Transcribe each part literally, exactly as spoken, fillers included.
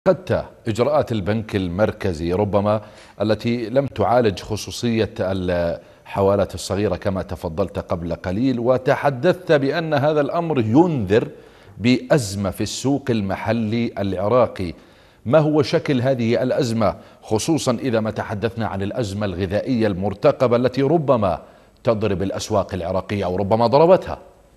حتى إجراءات البنك المركزي ربما التي لم تعالج خصوصية الحوالات الصغيرة كما تفضلت قبل قليل، وتحدثت بأن هذا الأمر ينذر بأزمة في السوق المحلي العراقي. ما هو شكل هذه الأزمة، خصوصا إذا ما تحدثنا عن الأزمة الغذائية المرتقبة التي ربما تضرب الأسواق العراقية أو ربما ضربتها؟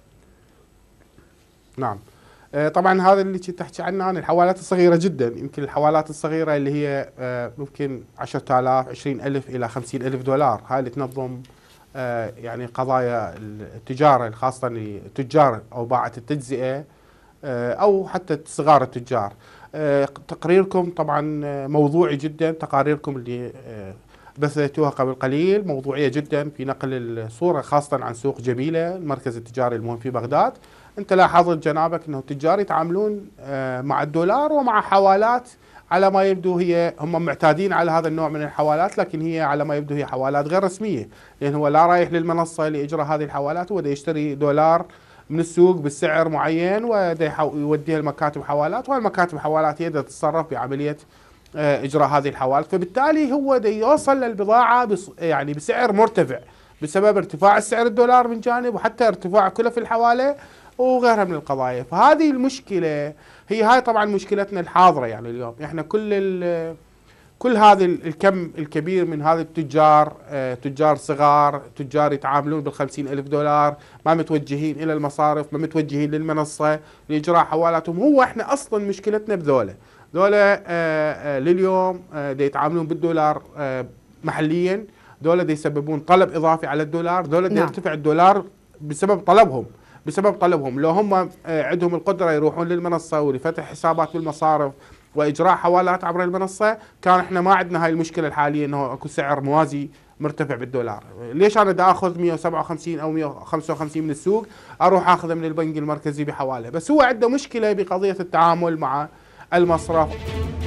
نعم، طبعا هذا اللي كنت تحكي عنه عن الحوالات الصغيرة جدا. يمكن الحوالات الصغيرة اللي هي ممكن عشرة آلاف عشرين ألف إلى خمسين ألف دولار، هاي اللي تنظم يعني قضايا التجارة، خاصة التجار أو باعة التجزئة أو حتى صغار التجار. تقريركم طبعا موضوعي جدا، تقاريركم اللي بثتوها قبل قليل موضوعية جدا في نقل الصورة، خاصة عن سوق جميلة المركز التجاري المهم في بغداد. انت لاحظت جنابك انه التجار يتعاملون مع الدولار ومع حوالات على ما يبدو هي هم معتادين على هذا النوع من الحوالات، لكن هي على ما يبدو هي حوالات غير رسمية، لأن هو لا رايح للمنصة لإجراء هذه الحوالات، هو دا يشتري دولار من السوق بالسعر معين ودا يوديها لمكاتب حوالات، وهالمكاتب حوالات هي دا تتصرف بعملية إجراء هذه الحوالات، فبالتالي هو دا يوصل للبضاعة يعني بسعر مرتفع بسبب ارتفاع السعر الدولار من جانب، وحتى ارتفاع كلف الحوالة وغيرها من القضايا. فهذه المشكلة هي هاي طبعا مشكلتنا الحاضرة. يعني اليوم احنا كل كل هذا الكم الكبير من هذا التجار، تجار صغار، تجار يتعاملون بالخمسين ألف دولار، ما متوجهين إلى المصارف، ما متوجهين للمنصة لإجراء حوالاتهم. هو احنا أصلا مشكلتنا بذولا ذولا لليوم دي يتعاملون بالدولار محليا، ذولا دي يسببون طلب إضافي على الدولار، ذولا دي يرتفع الدولار بسبب طلبهم بسبب طلبهم. لو هم عندهم القدرة يروحون للمنصة ولفتح حسابات بالمصارف وإجراء حوالات عبر المنصة، كان احنا ما عندنا هاي المشكلة الحالية انه اكو سعر موازي مرتفع بالدولار. ليش انا دا اخذ مئة وسبعة وخمسين او مئة وخمسة وخمسين من السوق اروح اخذه من البنك المركزي بحوالة؟ بس هو عنده مشكلة بقضية التعامل مع المصرف.